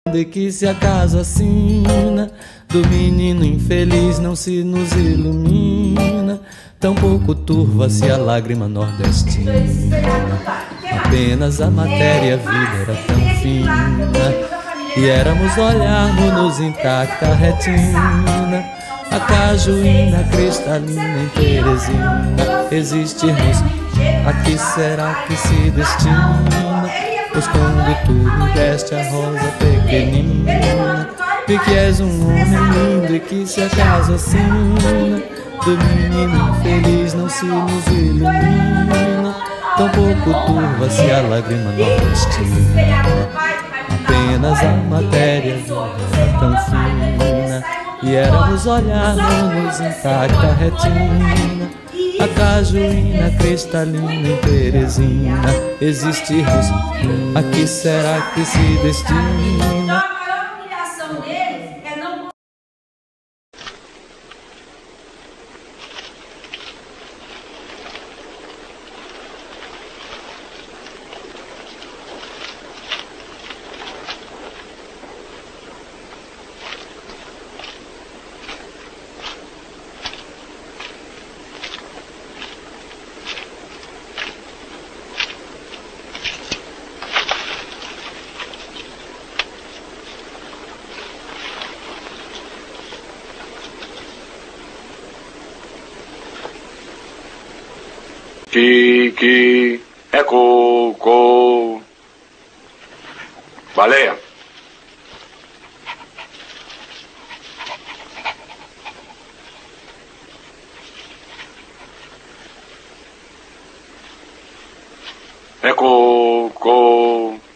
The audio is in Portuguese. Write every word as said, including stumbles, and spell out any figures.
E que se acaso a sina do menino infeliz não se nos ilumina, tampouco turva-se a lágrima nordestina. Apenas a matéria, a vida era tão fina, e éramos olharmos-nos intacta retina, a cajuína cristalina em Teresina. Existirmos, a que será que se destina? Pois quando tu deste a rosa pequenina, e que és um homem lindo e que se acaso assina do menino infeliz não se nos ilumina, tampouco turva-se a lágrima nordestina. Apenas a matéria era tão fina, e éramos olharmos intacta retina, a cajuína cristalina em Teresina. Existirmos, a que será que se destina? Ki, ki, é co, co. Baleia. É co, co.